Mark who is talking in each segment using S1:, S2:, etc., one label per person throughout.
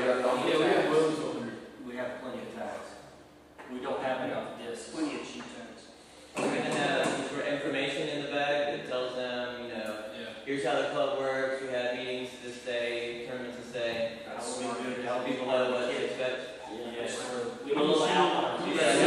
S1: We have plenty of tags. We don't have enough discs.
S2: Plenty of cheap tags.
S3: We're going to have information in the bag that tells them, here's how the club works, we had meetings this day, tournaments this day.
S1: That's good.
S3: How people know what to expect.
S1: Yes, sir.
S2: We have a little outline.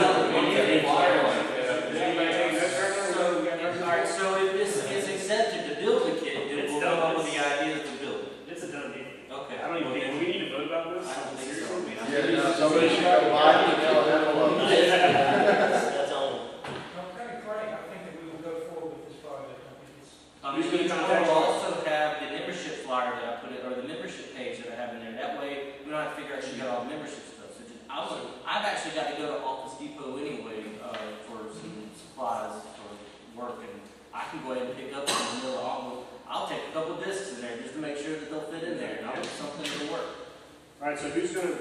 S1: Alright, so if this is accepted to build a kit, then we'll come up with the ideas to build it.
S2: It's a done deal.
S1: Okay.
S2: I don't even think we need to vote about this.
S1: I don't think so.
S4: Somebody should have a Bible and tell them.
S2: That's all.
S5: Okay, great. I think that we will go forward with this project. I think it's.
S2: Who's gonna contact
S1: We'll
S2: you?
S1: also have the membership flyer that I put in, or the membership page that I have in there. That way, we don't have to figure out who got all the membership stuff. So just, I've actually got to go to Office Depot anyway for some supplies for work, and I can go ahead and pick up in the middle of I'll take a couple discs in there just to make sure that they'll fit in there, and I'll get something that'll work.
S2: Alright, so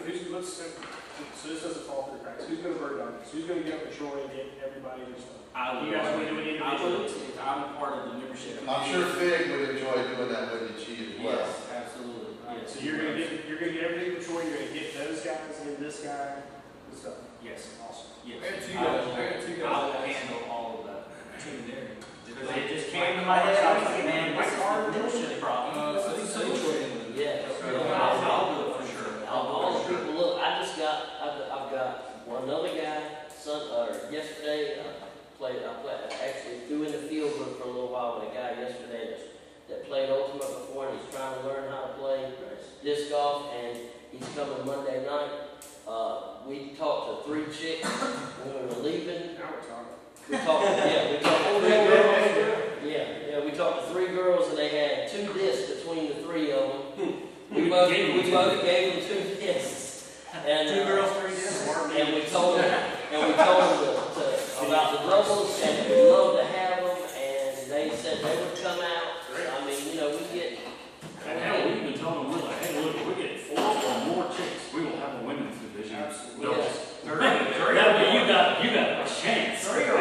S2: so this doesn't fall through cracks. Who's gonna bird dog this? Who's gonna get up with Troy and get everybody their stuff?
S1: I will.
S2: You guys want to do it individually?
S1: I'm part of the membership.
S4: I'm sure Fig would enjoy doing that with the chief as well.
S1: Yes, absolutely.
S2: Alright,
S1: Yes.
S2: so you're gonna get everything with Troy, you're gonna get those guys and this guy, and stuff.
S1: Yes.
S2: Awesome.
S1: Yes.
S6: I got two guys.
S1: I will handle all of that. Because it just came to
S2: My
S1: my head, I was
S2: car-
S1: like, man,
S2: my
S1: this is
S2: car-
S1: a membership problem.
S6: I think so.
S3: Yeah.
S1: I'll do it for sure.
S7: All the people, look, I've got another guy, yesterday, I actually threw in the field book for a little while with a guy yesterday that played Ultimate before, and he's trying to learn how to play disc golf, and he's coming Monday night. We talked to 3 chicks when we were leaving.
S2: Now we're talking.
S7: We talked to 3 girls. We talked to 3 girls, and they had 2 discs between the 3 of them. We both gave them 2 discs. And
S1: 2 girls, 3 discs.
S7: and we told them about the doubles, and we'd love to have them, and they said they would come out. I mean, we get.
S8: And hell, we even told them, we're like, hey, look, if we get 4 or more chicks, we will have a women's division.
S2: Absolutely.
S7: Yes.
S8: That way you got a chance.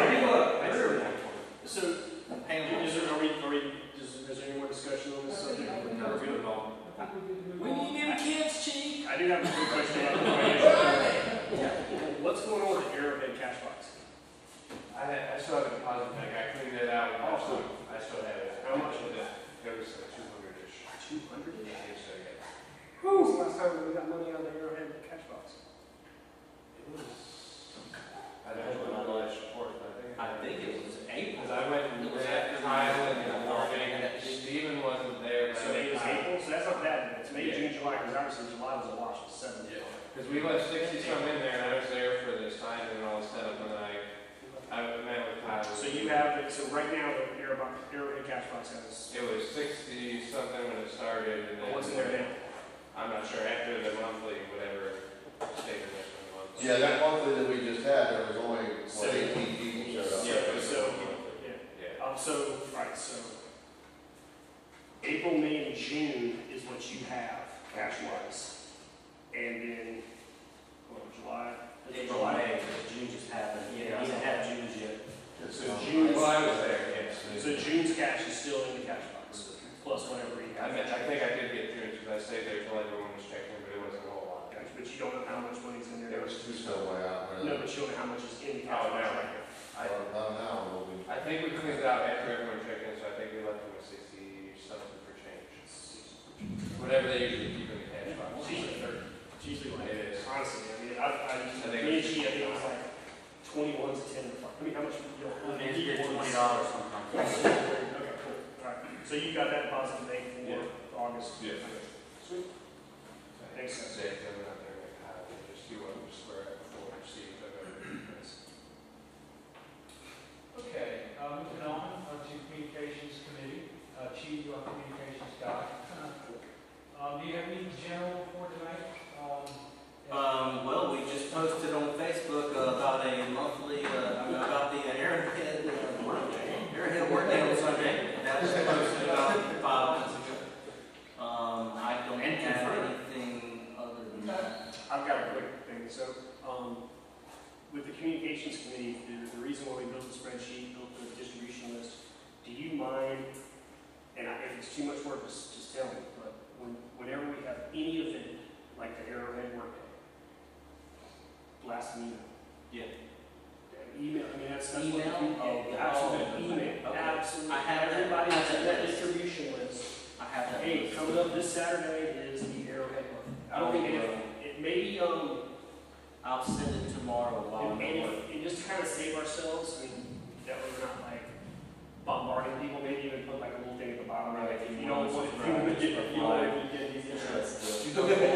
S2: So, is there any more discussion on this subject?
S8: Never good at all.
S1: We need them kids, chief.
S2: I do have a quick question about the financial. What's going on with the Arrowhead cash box?
S9: I still have a deposit bag. I cleaned it out.
S2: Awesome.
S9: I still have it.
S2: How much
S9: was it? It was like 200-ish.
S2: 200?
S9: I think so, yeah.
S2: When was the last time that we got money out of the Arrowhead cash box?
S9: It was. I don't know how much support, but
S1: I think it was April.
S9: Because I went and met Kyle and Morgan. Steven wasn't there.
S2: So it was April, so that's not bad. It's May, June, July, because obviously July was a wash, it was 7.
S9: Yeah. Because we left 60-some in there, and I was there for the signing and all the setup, and then I met with Kyle.
S2: So you have it, so right now the Arrowhead cash box has.
S9: It was 60-something when it started, and then.
S2: What's in there now?
S9: I'm not sure, after the monthly, whatever, statement there for the monthly.
S4: Yeah, that monthly that we just had, there was only,
S2: So-
S4: 18 people showed up.
S2: Right, so April, May, and June is what you have cash-wise. And then, July?
S1: April, May, June just happened. Yeah, we didn't have June's yet.
S2: So June's,
S9: Well, I was there, yes.
S2: so June's cash is still in the cash box, plus whatever you have.
S9: I think I did get June, because I stayed there till everyone was checking, but it wasn't a whole lot.
S2: Gotcha, but you don't know how much money's in there.
S9: It was
S4: It's still way out.
S2: No, but you don't know how much is in the cash
S9: Oh,
S2: box
S9: no.
S2: right now.
S4: I don't know now, we'll be.
S9: I think we cleaned it out after everyone checked in, so I think we left them with 60-something for change. Whatever they usually keep in the cash box.
S2: It's usually 30. It's usually like,
S9: It is.
S2: honestly, I mean, me and G, I think it was like 21 to 10. I mean, how much?
S1: It's $20 sometimes.
S2: Okay, cool. All right. So you got that deposit to make for August?
S9: Yeah.
S2: Sweet. Makes sense.
S9: They went out there and kind of just see what was where at before, see if they've ever.
S5: Okay, moving on to Communications Committee. Chief, your Communications guy. Do you have any general for tonight?
S1: Well, we just posted on Facebook about a monthly, about the Arrowhead work day on Sunday. That was posted about 5 months ago. I don't have anything other than that.
S2: I've got a quick thing. So, with the Communications Committee, the reason why we built the spreadsheet, built the distribution list, do you mind, and if it's too much work, just tell me, but whenever we have any event, like the Arrowhead Saturday is the Arrowhead Month. I don't think it maybe,
S1: I'll send it tomorrow while I'm at work.
S2: and just to kind of save ourselves, I mean, that way we're not like bombarding people, maybe even put like a little thing at the bottom, right? If you don't want, if you want to get, if you want to get these interests.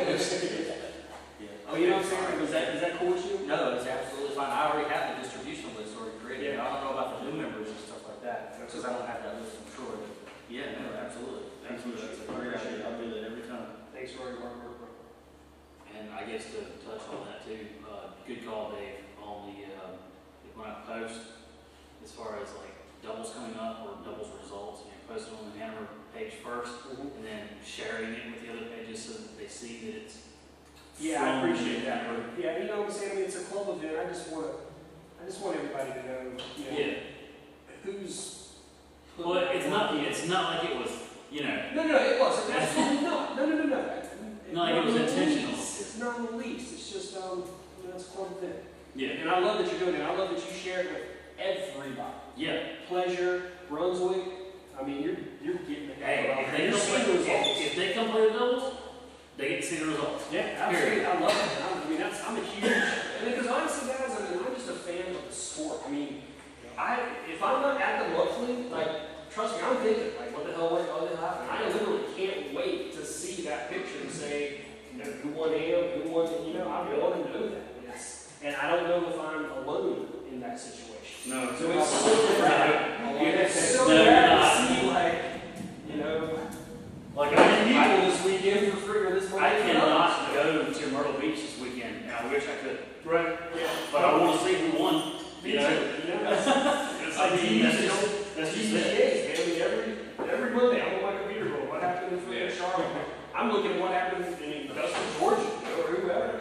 S1: Yeah.
S2: Oh, you know what I'm saying? Is that cool with you?
S1: No, it's absolutely fine. I already have the distribution list already created.
S2: Yeah.
S1: I don't know about the new members and stuff like that, because I don't have that list from Troy. But yeah, no, absolutely. Absolutely. That's a great idea. I'll do that every time.
S2: Thanks for your hard work, bro.
S8: And I guess to touch on that too, good call, Dave, on the, when I post, as far as like doubles coming up or doubles results, post it on the Hanover page first, and then sharing it with the other pages so that they see that it's.
S2: Yeah, I appreciate that.
S8: Or-
S2: Yeah, you know what I'm saying? I mean, it's a club event. I just want everybody to know, you know,
S8: Yeah,
S2: who's.
S8: well, it's not like it was, you know,
S2: No, it wasn't. Absolutely not. No.
S8: not like it was intentional.
S2: It's not in the least. It's just, you know, it's a club event.
S8: Yeah,
S2: And I love that you're doing it. I love that you share it with everybody.
S8: yeah.
S2: Pleasure, Brunswick. I mean, you're getting it.
S8: Hey,
S2: You're seeing the results.
S8: if they come play the doubles, they get to see the results.
S2: Yeah, absolutely. I love it. I'm a huge, because honestly, guys, I'm just a fan of the sport. I mean, if I'm not at the monthly, like, trust me, I'm thinking, like, what the hell went on this happened? I literally can't wait to see that picture and say, you know, who won AM, who won, you know, I want to know that. And I don't know if I'm alone in that situation.
S8: No,
S2: So it's so rad. It's so
S8: No, you're
S2: rad
S8: not.
S2: to see, like, you know,
S8: like
S2: people this weekend for free or this
S8: I cannot go to Myrtle Beach this weekend, and I wish I could.
S2: Right, yeah.
S8: But I want to see who won.
S2: Me
S8: You
S2: too.
S8: know?
S2: You know, that's
S8: That's just it.
S2: GTAs, man. Every Monday, I'm on my computer going, what happened in freaking Charlotte? I'm looking at what happened in Augusta, Georgia, you know, or whoever.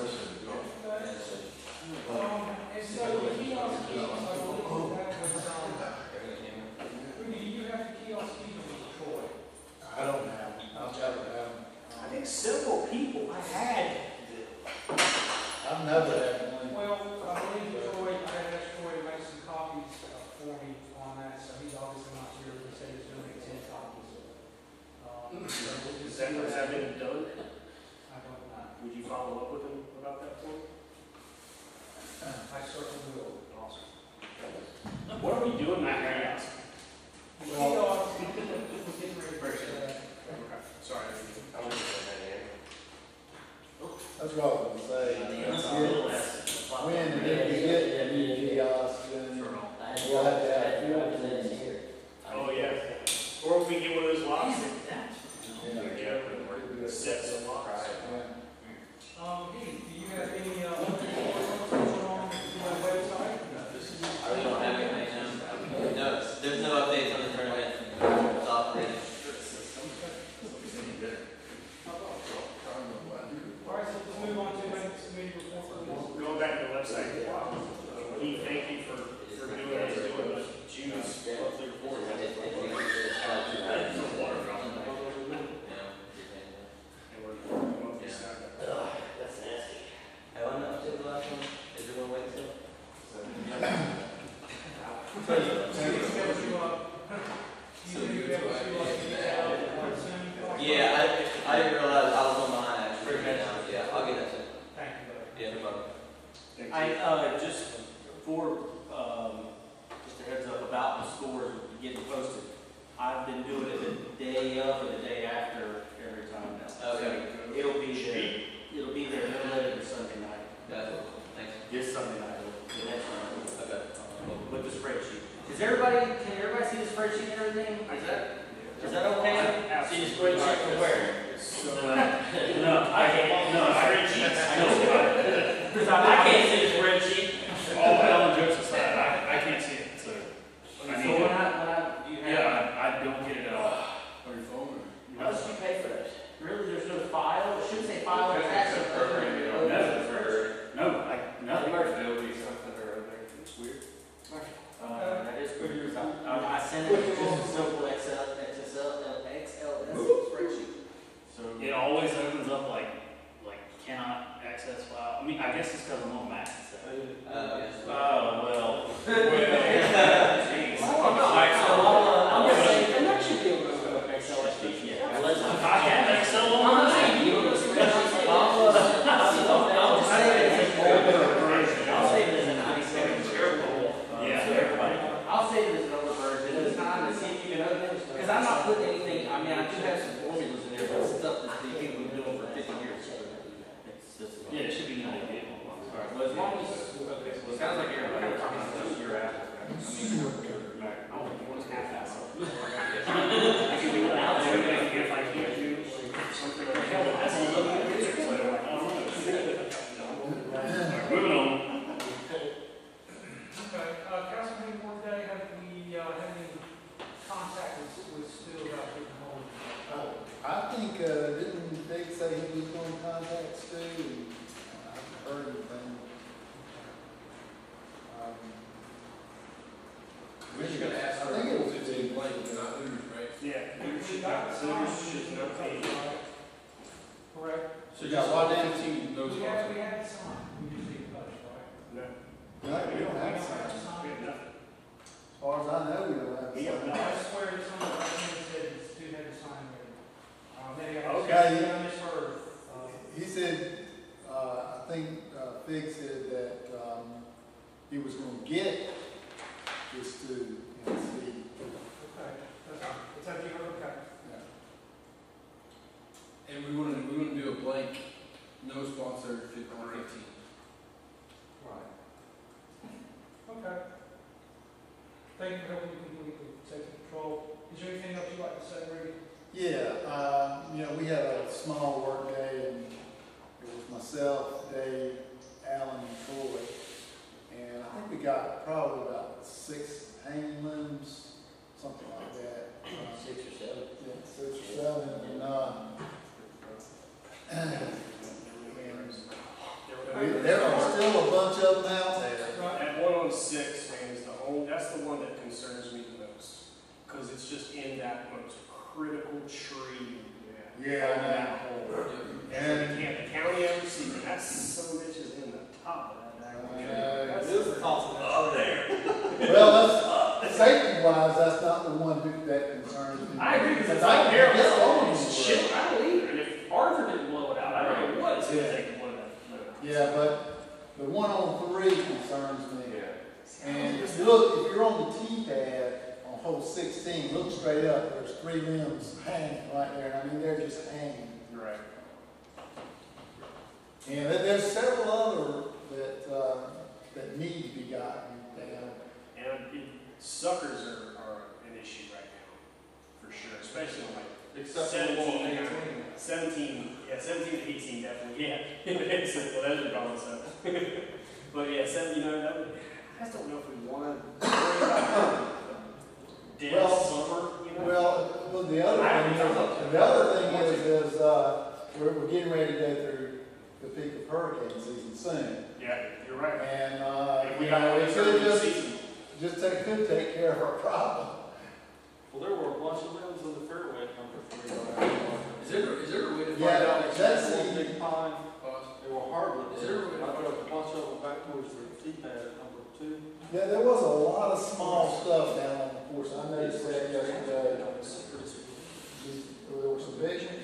S5: And so the kiosk keys, I will leave that with, Rudy, do you have the kiosk keys with Troy?
S4: I don't have, I'll tell them.
S2: I think several people had.
S4: I've never had one.
S5: Well, I believe Troy, I had asked Troy to make some copies for me on that, so he's obviously not here, but he said he's gonna make 10 copies.
S2: Has that been done?
S5: I don't know.
S2: Would you follow up with him about that point?
S5: I certainly will.
S2: Awesome. What are we doing that night?
S5: The kiosk, we're getting ready for that.
S2: Okay, sorry.
S9: I wouldn't say that yet.
S4: That's what I was gonna say. When did you get the new kiosk? We'll have to have a few of them.
S2: Oh, yeah. Or if we get one of those locks.
S4: Yeah.
S2: Yeah. Sets of locks.
S5: Heath, do you have any, on your website?
S3: We don't have anything now. No, there's no updates on the tournament. It's operating.
S5: All right, so let's move on to the next meeting report.
S2: Going back to the website, Heath, thank you for doing the June's monthly report. And we're monthly Saturday.
S7: That's nasty.
S3: Have I not updated the last one? Is there one way still? Yeah, I didn't realize I was on behind actually. Yeah, I'll get that soon.
S5: Thank you, buddy.
S3: Yeah, no problem.
S1: Just for, just a heads up about the scores getting posted. I've been doing it the day of or the day after every time now.
S3: Okay.
S1: So it'll be there no later than Sunday night.
S3: That's it. Thanks.
S1: This Sunday night, the next one.
S3: Okay.
S1: With the spreadsheet. Can everybody see the spreadsheet and everything? Is that okay? See the spreadsheet from where? Because I can't see the spreadsheet.
S8: All Ellen jokes aside, I can't see it, so. I
S1: So
S8: need
S1: when
S8: to-
S1: I, you have.
S8: Yeah, I don't get it at all.
S4: On your phone or?
S7: How much do you pay for that?
S1: Really, there's no file, it should say file attached.
S8: No, nothing.
S9: There'll be something or other. It's weird.
S1: That is pretty good. I sent it just a simple XLS spreadsheet.
S8: So it always opens up like cannot access file. I mean, I guess it's because I'm on Mac. So. Oh, well. Jeez.
S1: Alright, so
S2: I'm just saying, and that should be able to open up XLS.
S1: yeah.
S7: Unless
S8: I have
S7: this.
S8: Yeah, it should be no big deal.
S1: Alright, well, as long as, okay, so it sounds like everybody, just your apples, right? I mean,
S2: I don't think one's half-assed.
S8: Yeah.
S2: If I can't do something like hell, that's a little bit easier, so I'm like, oh. Alright, moving on.
S5: Okay, council meeting board day, have we, had any contact with Stu about getting home?
S4: I think, didn't Big say he was going to contact Stu? And I haven't heard anything.
S9: We're just gonna ask
S4: I
S9: for
S4: think it was
S9: 15 blank, not Hooters, right?
S2: Yeah, Hooters should not, Hooters should not pay.
S5: Correct?
S9: So
S4: Yeah, why didn't-
S9: 15 no
S5: We
S9: sponsor.
S5: had some, we just need to touch, right?
S2: No,
S4: No, we don't have
S5: We
S4: signs.
S2: we have nothing.
S4: As far as I know, we don't have
S2: We have
S4: signs.
S5: I swear that someone said that Stu had to sign ready. Maybe I
S2: Okay.
S5: misheard.
S4: He said, I think Fig said that he was going to get this to and see.
S5: Okay, that's fine. It's up to you, okay.
S9: And we wouldn't do a blank, no sponsor, 15.
S5: Right. Okay. Thank you for helping me completely take control. Is there anything else you'd like to say, Ricky?
S4: Yeah, we had a small work day, and it was myself, Dave, Alan, and Troy. And I think we got probably about 6 hanging limbs, something like that.
S7: 6 or 7.
S4: Yeah, 6 or 7, and there are still a bunch of them out there.
S2: That 106, man, is that's the one that concerns me the most. Because it's just in that most critical tree.
S4: Yeah,
S2: on that hole.
S4: And-
S2: The county ever see, and that's some bitches in the top of that.
S4: That's-
S2: Up there.
S4: Well, safety-wise, that's not the one that concerns me.
S2: I agree, because it's
S4: I
S2: like there,
S4: guess all of them
S2: it's
S4: were.
S2: shit, I don't either. And if Arthur didn't blow it out, I don't know what it's gonna take to blow that.
S4: Yeah, but the 103 concerns me.
S9: Yeah.
S4: And if you're on the T-pad on hole 16, look straight up, there's 3 limbs hanging right there. I mean, they're just hanging.
S2: You're right.
S4: And there's several other that need to be gotten down.
S2: And suckers are an issue right now, for sure, especially on like
S9: Except for
S2: 17,
S9: 18.
S2: 17 to 18 definitely, yeah. Well, those are probably so. But yeah, 7, that would, I just don't know if we want to worry about dead
S4: Well,
S2: summer,
S4: Well, the other thing is we're getting ready to go through the peak of hurricane season soon.
S2: Yeah, you're right.
S4: And,
S2: If we got all
S4: it
S2: this
S4: could
S2: early
S4: just,
S2: season.
S4: could take care of our problem.
S6: Well, there were a bunch of limbs in the fairway number 3.
S9: Is there a way to find
S4: Yeah,
S9: out?
S4: that's
S6: One
S4: the,
S6: big pine, they were hardwood.
S9: Is there a way to
S6: I
S9: find
S6: drove a bunch of them back towards the tee pad at number 2.
S4: yeah, there was a lot of small stuff down on the course. I noticed that yesterday. There were some big ones.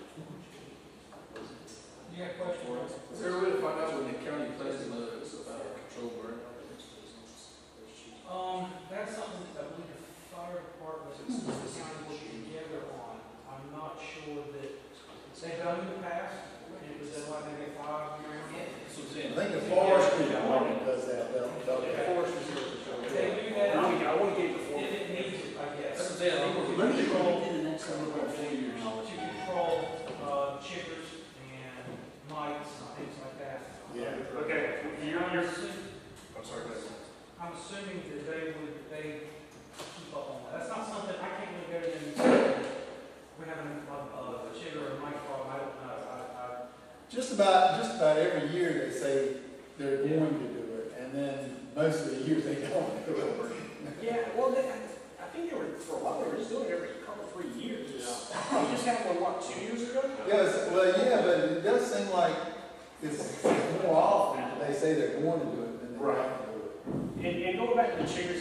S5: You have questions?
S9: Is there a way to find out when the county plans to control burn?
S5: That's something that I believe the fire department is kind of working together on. I'm not sure that they've done in the past, and it was like maybe 5 years.
S9: That's what I'm saying.
S4: I think the forestry department does that, though.
S5: They do that,
S2: I want to get it before.
S5: if it needs it, I guess.
S9: That's what I'm saying. I think we're
S1: Let me
S9: control.
S1: do the next one about 4 years.
S5: To control, chiggers and mites and things like that.
S4: Yeah.
S2: Okay,
S5: I'm
S2: you're,
S5: assuming,
S2: I'm sorry, go ahead.
S5: I'm assuming that they keep up on that. That's not something, I can't really go in and say, we're having a chigger or a mite problem, I don't know.
S4: Just about every year they say they're going to do it, and then most of the years they don't do it.
S2: Yeah, well, I think they were, for a while, they were just doing it every couple, 3 years. We just had one, 2 years ago?
S4: Yes, well, yeah, but it does seem like it's more often that they say they're going to do it than they
S2: Right.
S4: don't do it.
S2: And going back to the chiggers,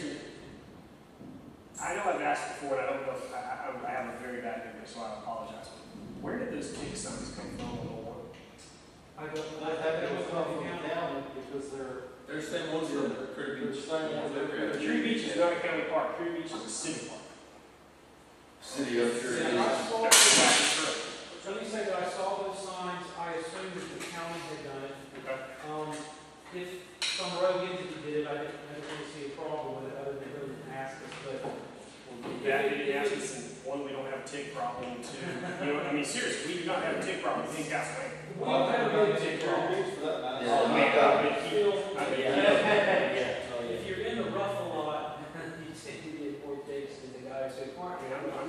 S2: I know I've asked before, and I don't know if I have a very bad memory, so I apologize. Where did those kick signs come from on the one?
S5: I don't know.
S6: They have to come from the county because they're
S9: They're the same ones from Kirby
S6: the
S9: Beach.
S6: same ones every other
S2: Tree Beach is not a county park, Tree Beach is a city park.
S9: City of
S5: Yeah, I saw, let me say that I saw those signs, I assumed that the county had done it.
S2: Okay.
S5: If some rogue entity did it, I didn't see a problem with it, other than them asking us, but.
S2: That didn't ask us, and one, we don't have a tick problem, and two, you know, I mean, seriously, we do not have a tick problem in Gasway.
S5: We don't have a big tick problem.
S2: Oh, man,
S5: If you're in the rough a lot, you tend to get more ticks than the guys who aren't.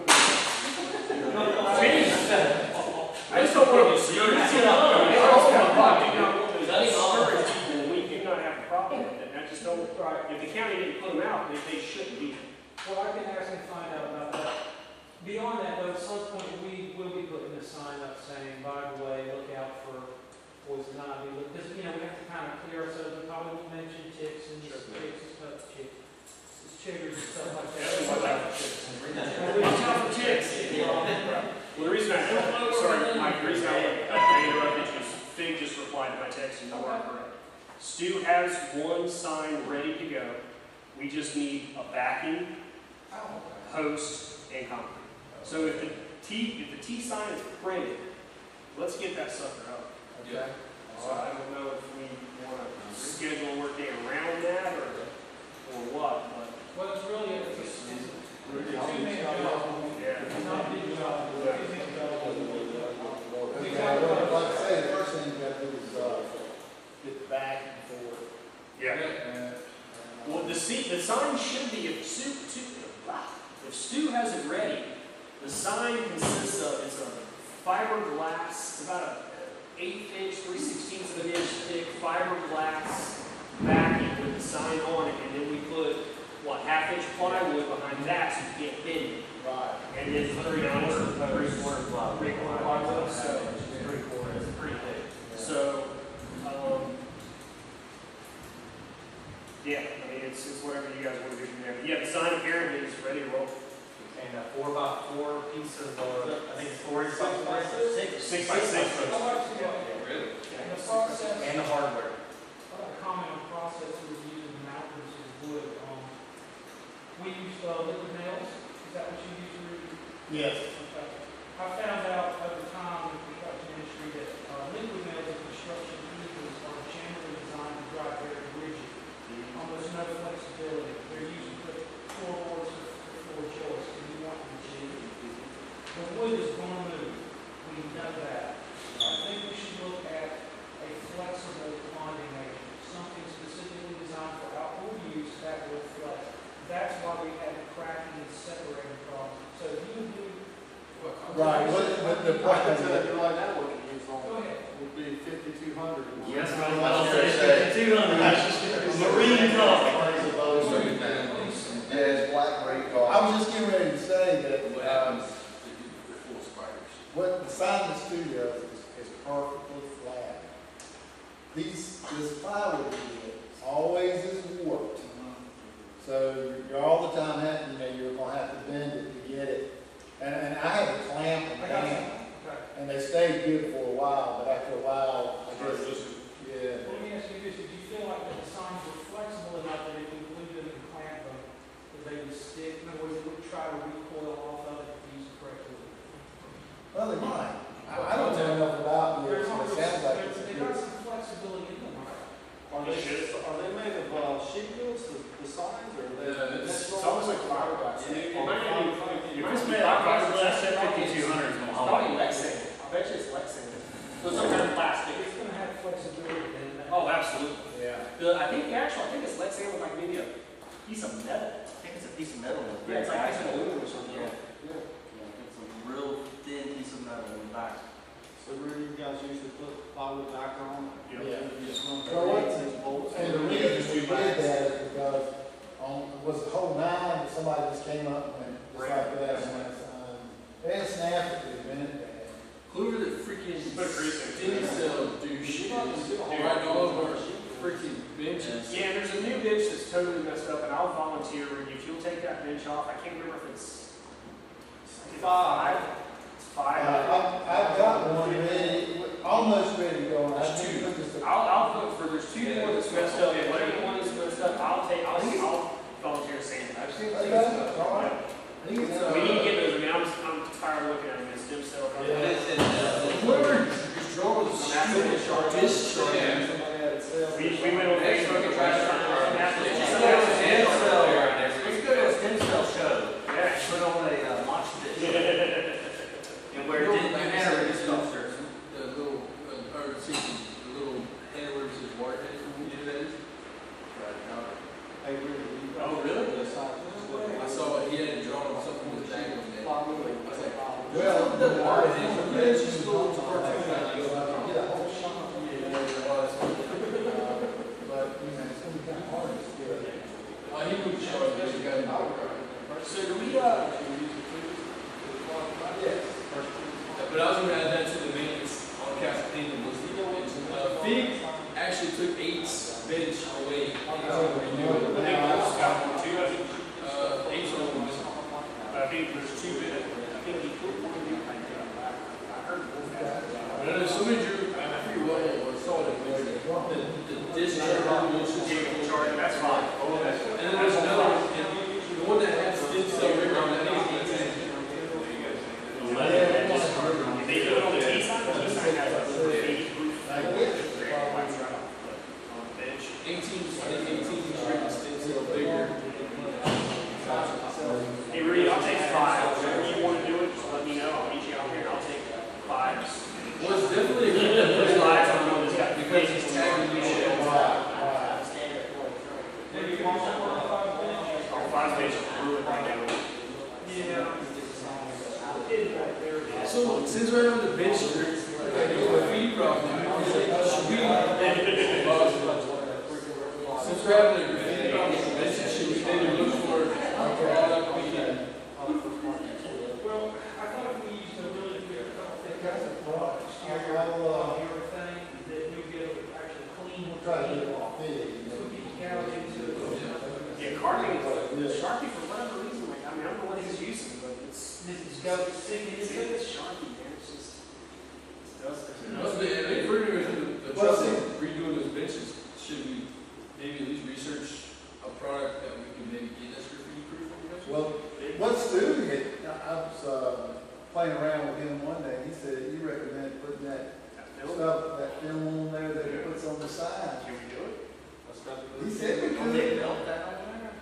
S2: I just don't want to discourage people. We do not have a problem with it, I just don't, if the county didn't put them out, they shouldn't be.
S5: Well, I can ask and find out about that. Beyond that, though, at some point, we will be putting a sign up saying, by the way, look out for poison ivy. Because, you know, we have to kind of clear ourselves, we probably won't mention ticks and chiggers and stuff like that.
S2: Watch out for ticks. Well, the reason sorry, Mike, the reason I interrupted you is Fig just replied to my text and you are correct. Stu has one sign ready to go. We just need a backing, post, and concrete. So if the T sign is printed, let's get that sucker up.
S4: Okay.
S2: So I don't know if we want to schedule a work day around that or what, but.
S5: Well, it's really, it's a two-man job.
S2: Yeah.
S5: It's not a big job, it's a two-man job.
S4: Like I say, the first thing you gotta do is, get the back and forth.
S2: Yeah. Well, the sign should be, if Stu has it ready, the sign consists of, it's a fiberglass, it's about an 1/8 inch, 3/16 of an inch thick fiberglass backing with the sign on it, and then we put, what, 1/2 inch plywood behind that so you can't bend it.
S4: Right.
S2: And then 3/4 plywood, so
S1: It's pretty big.
S2: So, yeah, I mean, it's whatever you guys want to do from there. But yeah, the sign apparently is ready to roll.
S6: And a 4x4 piece of, I think it's 4 inch by
S2: 6 by 6.
S5: I'd like to,
S6: Really?
S5: in the process,
S6: And the hardware.
S5: I'd like to comment on the process we was using mountains of wood. We used liquid nails, is that what you usually?
S4: Yes.
S5: Okay. I found out over time in the construction industry that liquid nails in construction vehicles are generally designed to dry very rigid. Almost no flexibility. They're usually put floorboards or floor joists, and you want them to. The wood is going to move. We know that. I think we should look at a flexible bonding agent, something specifically designed for outdoor use that will flex. That's why we had the cracking and separating problem. So if you do.
S4: Right, what the price
S6: like that what you use
S5: Go ahead.
S6: would be 5,200.
S1: Yes, I'll say 200. Marine coffee.
S10: Yeah, it's black rate cost.
S4: I was just getting ready to say that, what the sign that Stu does is perfectly flat. This plywood always is warped. So you're all the time having, you're gonna have to bend it to get it. And I had to clamp them
S5: I got you.
S4: down.
S5: Okay.
S4: And they stayed good for a while, but after a while, I guess, yeah.
S5: Well, let me ask you this, did you feel like that the signs were flexible enough that if we glued them and clamped them, that they would stick? In other words, they would try to recoil off of it if used correctly?
S4: Well, they might. I don't know enough about this, but it sounds like it's
S5: They got some flexibility in them, right?
S6: Are they made of sheet goods, the signs, or are they?
S2: It's almost like fiberglass.
S6: Yeah.
S2: If it's made out of fiberglass, that 5,200 is going to
S1: Probably
S2: Lexington. I bet you it's Lexington. So some kind of plastic.
S5: It's gonna have flexibility in that.
S2: Oh, absolutely.
S4: Yeah.
S2: I think it's Lexington with like maybe a piece of metal.
S1: I think it's a piece of metal.
S2: Yeah, it's like a piece of aluminum or something.
S1: Yeah. It's a real thin piece of metal in the back.
S6: So where do you guys usually put plywood back on?
S4: Yeah.
S6: Just run
S4: So what-
S6: six bolts?
S4: And the reason we did that is because was it hole 9 that somebody just came up and just like that and went, they didn't snap it to the minute.
S1: Whoever the freaking
S2: Put a grease in.
S1: stem cell douche is right all over freaking benches.
S2: Yeah, there's a new bench that's totally messed up, and I'll volunteer if you'll take that bench off. I can't remember if it's 5. It's 5.
S4: I've got one ready, almost ready to go. And I
S2: There's
S4: think
S2: two.
S4: we just-
S2: I'll vote for, there's 2 more that's messed up. Whatever one is messed up, I'll volunteer to sand it.
S6: I've seen
S4: Okay, all right. I think it's,
S2: We need to get those. I mean, I'm tired of looking at them. It's stem cell.
S3: What is it?
S1: Whoever controls
S2: That's it.
S6: we actually took 8's bench away.
S2: But they both got 2, I think.
S6: 8's on one.
S2: I think there's 2 in it. I think he put one in. I heard both guys.
S6: I know somebody drew, I forget what it was, saw it, the discharge on the
S2: Charge, that's fine. Oh, that's
S6: And then there's another one, and the one that has the cell rigor on that, I think it's 18.
S2: They do it on the T side, the T side has a 4 feet roof. On the bench.
S6: 18's, I think 18's written stencil bigger.
S2: Hey, Rudy, I'll take 5. Whatever you want to do it, just let me know. I'll meet you out here. I'll take 5s.
S6: Well, it's definitely a good
S2: Fives, I know this guy.
S6: because he's tagging you shit.
S5: Maybe one more 5 bench.
S2: Our 5 bench is ruined right now.
S5: Yeah. It's back there.
S6: So, since we're on the bench, like, the graffiti problem, should we, since we're having a graffiti problem with the benches, should we maybe look for a product we can?
S5: Well, I thought if we used a really good, exterior,
S4: I'll,
S5: everything, that we'd be able to actually clean.
S4: we'll try to get it off big.
S2: Yeah, Carving, Sharpie for whatever reason, like, I mean, I don't know what he's using, but it's
S5: Goat sticking
S2: it's
S5: into it.
S2: Sharpie, man. It's just, it does.
S6: Must be, if we're doing the trust of redoing those benches, should we maybe at least research a product that we can maybe get that's graffiti proof?
S4: Well, what's doing it, I was, playing around with him one day, he said he recommended putting that stuff, that film on there that he puts on the side.
S2: Can we do it?
S4: He said we
S1: Don't they
S4: could.
S1: melt that on there?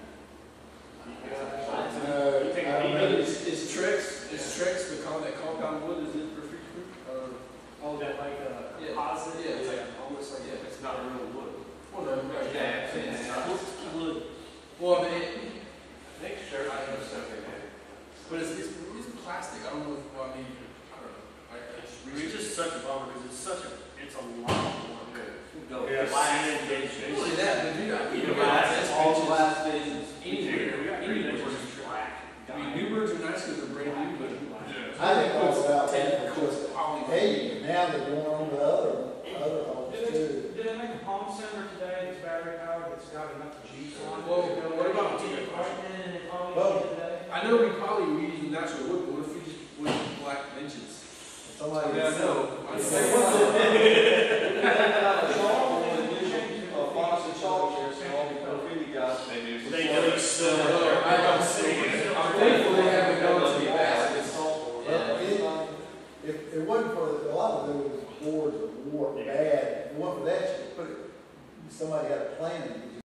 S6: Is Trex, the that compound wood, is it graffiti proof?
S2: Oh, that like
S6: Yeah.
S2: composite?
S6: Yeah,
S2: It's
S6: yeah.
S2: like almost like,
S6: Yeah.
S2: it's not real wood.
S6: Well, no, right, yeah, it's not.
S2: Wood.
S6: Well, I mean,
S9: Make sure I know something there.
S6: but it's plastic, I don't know if, well, I mean, I don't know.
S2: I mean, it's just such a bummer because it's such a, it's a lot of work.
S1: Go
S2: Yeah,
S1: glass
S2: sand,
S1: benches.
S6: Not only that, but dude, I mean,
S1: Glass, all glass
S6: benches. Anywhere, I mean, new birds are nice because they're brand new, but.
S4: I think that's about
S6: Ten
S4: that.
S6: coats poly.
S4: Hey, now they're going on to other homes too.
S5: Did they make a palm center today that's battery powered, that's got enough juice on it?
S6: Well,
S5: to go
S6: what about
S5: in
S6: the-
S5: Lightning and it probably
S4: Well,
S5: today?
S6: I know we probably use natural wood, but what if we just put black benches?
S4: Somebody.
S6: Yeah, I know. I
S4: Say,
S6: know.
S4: what's it?
S2: They do so.
S6: I'm thankful they haven't gone to the baskets.
S4: If it wasn't for, a lot of those boards are worn bad, if it wasn't for that, you could put it, somebody had a plan in